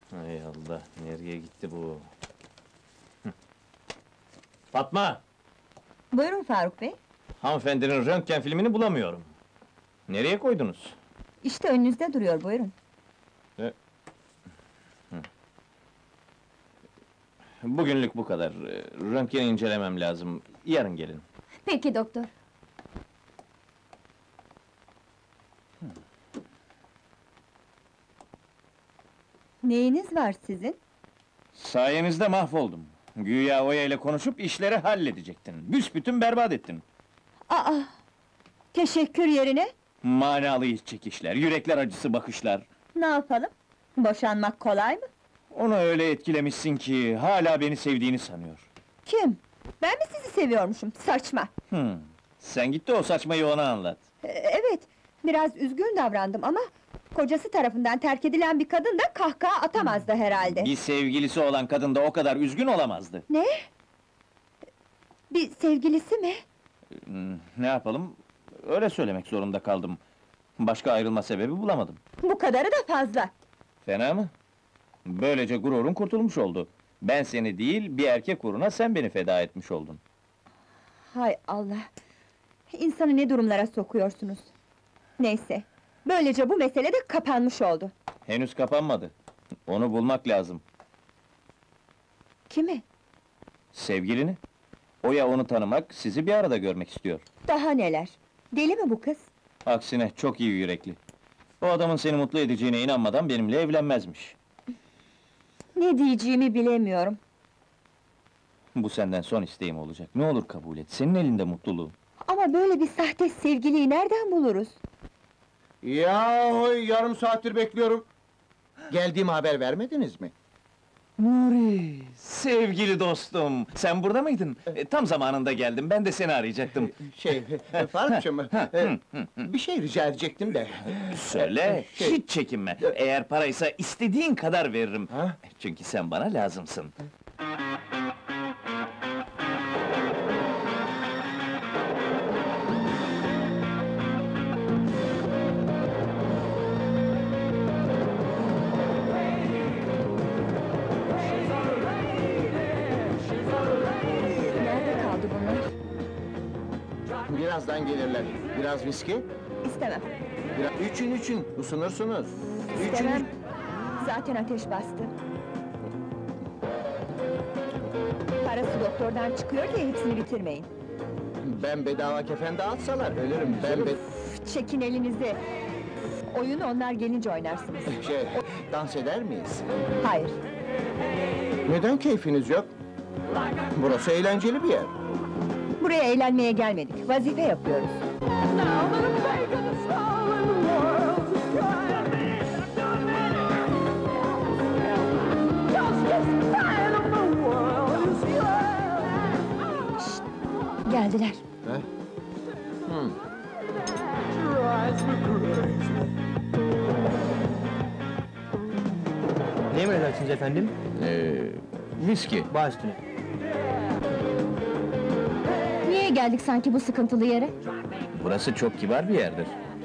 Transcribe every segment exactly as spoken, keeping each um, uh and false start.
Hay Allah, nereye gitti bu? Hı. Fatma! Buyurun Faruk Bey. Hanımefendinin röntgen filmini bulamıyorum. Nereye koydunuz? İşte önünüzde duruyor, buyurun. Bugünlük bu kadar. Ee, Röntgeni incelemem lazım. Yarın gelin. Peki doktor. Neyiniz var sizin? Sayenizde mahvoldum. Güya Oya ile konuşup işleri halledecektin. Büsbütün berbat ettin. Aa! Teşekkür yerine Manalı iç çekişler, yürekler acısı bakışlar. ne yapalım? Boşanmak kolay mı? Onu öyle etkilemişsin ki hala beni sevdiğini sanıyor. Kim? Ben mi sizi seviyormuşum? Saçma! Hmm. Sen git de o saçmayı ona anlat. Ee, evet, biraz üzgün davrandım ama kocası tarafından terk edilen bir kadın da kahkaha atamazdı herhalde. Bir sevgilisi olan kadın da o kadar üzgün olamazdı. Ne? Bir sevgilisi mi? Hmm, Ne yapalım? Öyle söylemek zorunda kaldım. Başka ayrılma sebebi bulamadım. Bu kadarı da fazla. Fena mı? Böylece gururun kurtulmuş oldu. Ben seni değil, bir erkek uğruna sen beni feda etmiş oldun. Hay Allah! İnsanı ne durumlara sokuyorsunuz? Neyse, böylece bu mesele de kapanmış oldu. Henüz kapanmadı. Onu bulmak lazım. Kimi? Sevgilini. Oya onu tanımak, sizi bir arada görmek istiyor. Daha neler? Deli mi bu kız? Aksine çok iyi yürekli. O adamın seni mutlu edeceğine inanmadan benimle evlenmezmiş. Ne diyeceğimi bilemiyorum. Bu senden son isteğim olacak. Ne olur kabul et, senin elinde mutluluğum. Ama böyle bir sahte sevgiliyi nereden buluruz? Yahu yarım saattir bekliyorum. Geldiğim haber vermediniz mi? Nuri, sevgili dostum, sen burada mıydın? E, tam zamanında geldim, ben de seni arayacaktım. Şey, Faruk'cum, e, bir şey rica edecektim de. Söyle, Şey- hiç çekinme. Eğer paraysa istediğin kadar veririm. Ha? Çünkü sen bana lazımsın. Nerede kaldı bunlar? Birazdan gelirler. Biraz viski, İstemem, biraz... üçün üçün, ısınırsınız. Üçün, istemem. Zaten ateş bastı. Parası doktordan çıkıyor diye hepsini bitirmeyin. ben bedava kefen dağıtsalar ölürüm. Ben be... Çekin elinizi! Oyunu onlar gelince oynarsınız. Şey, dans eder miyiz? Hayır, Neden keyfiniz yok? Burası eğlenceli bir yer. buraya eğlenmeye gelmedik, vazife yapıyoruz. Şşt! Geldiler. Ha? Hmm. Ne emredersiniz efendim? Ee, viski. Baş üstüne. Niye geldik sanki bu sıkıntılı yere? Burası çok kibar bir yerdir.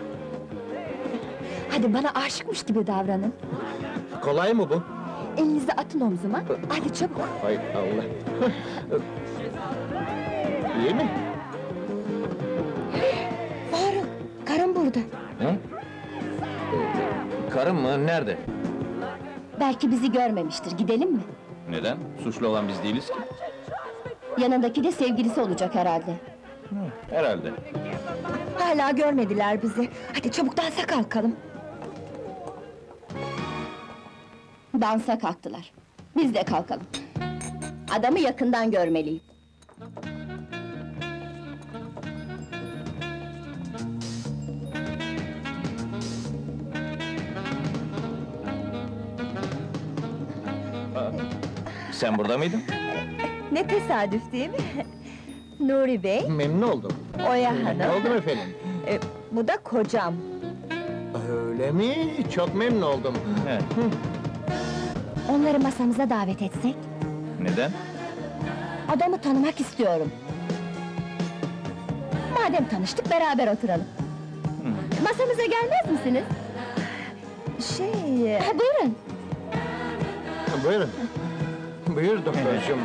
Hadi bana aşıkmış gibi davranın. Kolay mı bu? Elinizi atın omzuma, hadi çabuk! Hay Allah! İyi mi? Faruk, karım burada. Hı? Karım mı? Nerede? Belki bizi görmemiştir, gidelim mi? Neden? Suçlu olan biz değiliz ki. Yanındaki de sevgilisi olacak herhalde. Herhalde. Hala görmediler bizi. Hadi çabuk dansa kalkalım. Dansa kalktılar. Biz de kalkalım. Adamı yakından görmeliyim. Sen burada mıydın? Ne tesadüf değil mi? Nuri Bey, Memnun oldum. Oya Ne Hanım. oldu efendim? E, bu da kocam. Öyle mi? Çok memnun oldum. He. Onları masamıza davet etsek? Neden? Adamı tanımak istiyorum. Madem tanıştık, beraber oturalım. Masamıza gelmez misiniz? Şey... Ha, buyurun. Buyurun. Buyur doktorcuğum.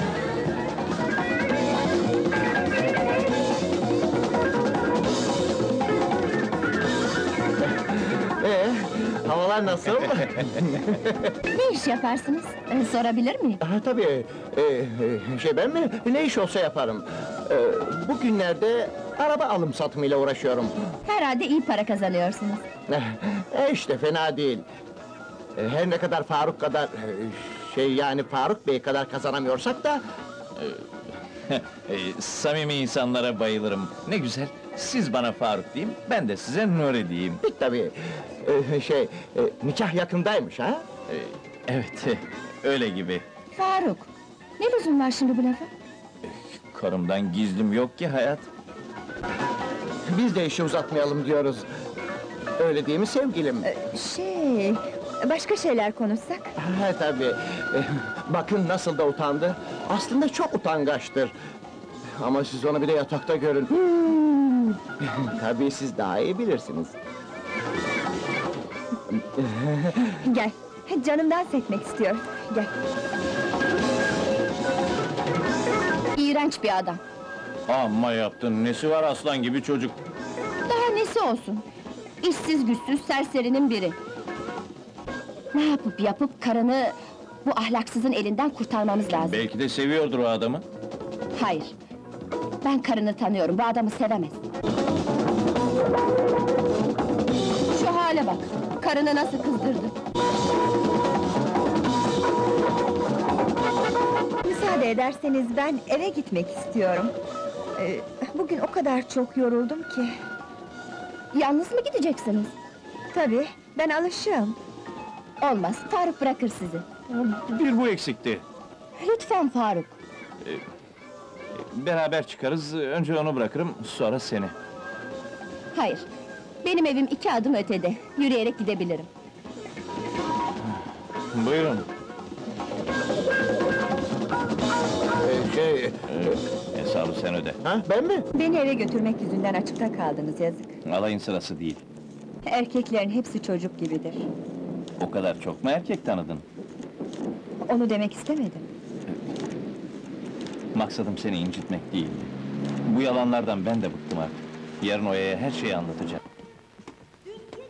Ee, havalar nasıl? Ne iş yaparsınız? Ee, sorabilir miyim? Ha, tabii, ee, e, şey ben mi? Ne iş olsa yaparım. Ee, bugünlerde araba alım satımıyla uğraşıyorum. Herhalde iyi para kazanıyorsunuz. E işte fena değil. E, Her ne kadar Faruk kadar, e, şey yani Faruk Bey kadar kazanamıyorsak da... E, samimi insanlara bayılırım. Ne güzel, siz bana Faruk diyeyim, ben de size Nuri diyeyim. Tabii, e, şey, e, nikah yakındaymış ha? E, evet, öyle gibi. Faruk, ne lüzum var şimdi bu lafa? Karımdan gizlim yok ki hayat. Biz de işi uzatmayalım diyoruz. Öyle değil mi sevgilim? Ee, şey, başka şeyler konuşsak? Ha tabii, e, bakın nasıl da utandı. Aslında çok utangaçtır. Ama siz onu bir de yatakta görün. Tabii siz daha iyi bilirsiniz. Gel, canım dans etmek istiyor. Gel. İğrenç bir adam. Amma yaptın, nesi var aslan gibi çocuk? Daha nesi olsun? İşsiz güçsüz serserinin biri. Ne yapıp yapıp karını bu ahlaksızın elinden kurtarmamız lazım. Belki de seviyordur o adamı. Hayır. Ben karını tanıyorum, bu adamı sevemez. Şu hale bak, karını nasıl kızdırdı. Müsaade ederseniz ben eve gitmek istiyorum. Ee, bugün o kadar çok yoruldum ki. Yalnız mı gideceksiniz? Tabii, ben alışığım. Olmaz, Faruk bırakır sizi. Bir bu eksikti. Lütfen Faruk. Beraber çıkarız, önce onu bırakırım, sonra seni. Hayır, benim evim iki adım ötede. Yürüyerek gidebilirim. Buyurun. E, şey, Ee, hesabı sen öde. ha ben mi? Beni eve götürmek yüzünden açıkta kaldınız, yazık. Alayın sırası değil. Erkeklerin hepsi çocuk gibidir. O kadar çok mu erkek tanıdın? Onu demek istemedim. Maksadım seni incitmek değildi. Bu yalanlardan ben de bıktım artık. Yarın Oya'ya her şeyi anlatacağım.